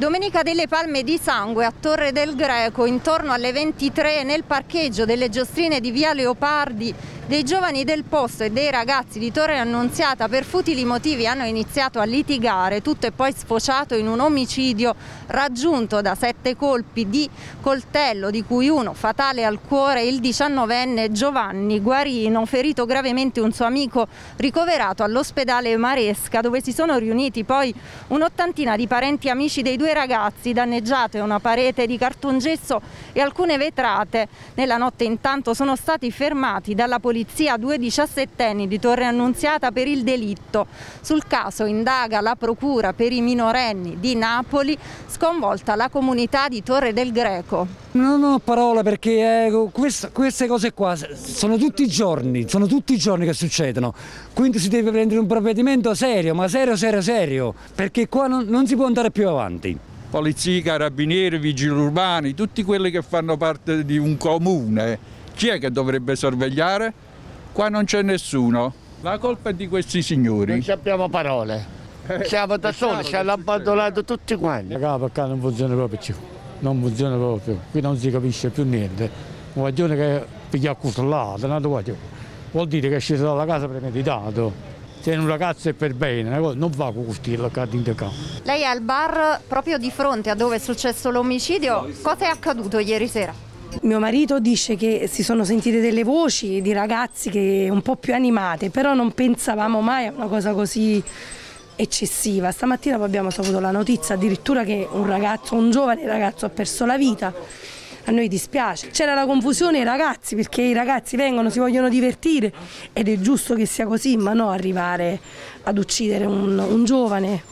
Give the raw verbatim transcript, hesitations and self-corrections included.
Domenica delle Palme di Sangue a Torre del Greco, intorno alle ventitré, nel parcheggio delle Giostrine di Via Leopardi, dei giovani del posto e dei ragazzi di Torre Annunziata per futili motivi hanno iniziato a litigare. Tutto è poi sfociato in un omicidio raggiunto da sette colpi di coltello, di cui uno fatale al cuore. Il diciannovenne Giovanni Guarino, ferito gravemente un suo amico ricoverato all'ospedale Maresca, dove si sono riuniti poi un'ottantina di parenti e amici dei due ragazzi. Danneggiate una parete di cartongesso e alcune vetrate. Nella notte intanto sono stati fermati dalla polizia due diciassettenni di Torre Annunziata per il delitto. Sul caso indaga la procura per i minorenni di Napoli, sconvolta la comunità di Torre del Greco. Non ho parole perché eh, queste, queste cose qua sono tutti i giorni, sono tutti i giorni che succedono, quindi si deve prendere un provvedimento serio, ma serio, serio, serio, perché qua non, non si può andare più avanti. Polizia, carabinieri, vigili urbani, tutti quelli che fanno parte di un comune, chi è che dovrebbe sorvegliare? Qua non c'è nessuno, la colpa è di questi signori. Non abbiamo parole, siamo da soli, ci hanno abbandonato tutti quanti. La perché non funziona proprio più, non funziona proprio, qui non si capisce più niente. Un ragione che piglia custollato, vuol dire che è sceso dalla casa premeditato. Se un ragazzo è per bene, non va con questi locati in campo. Lei è al bar proprio di fronte a dove è successo l'omicidio. Cosa è accaduto ieri sera? Mio marito dice che si sono sentite delle voci di ragazzi che un po' più animate, però non pensavamo mai a una cosa così eccessiva. Stamattina poi abbiamo saputo la notizia addirittura che un ragazzo, un giovane ragazzo ha perso la vita. A noi dispiace. C'era la confusione ai ragazzi perché i ragazzi vengono, si vogliono divertire ed è giusto che sia così, ma no arrivare ad uccidere un, un giovane.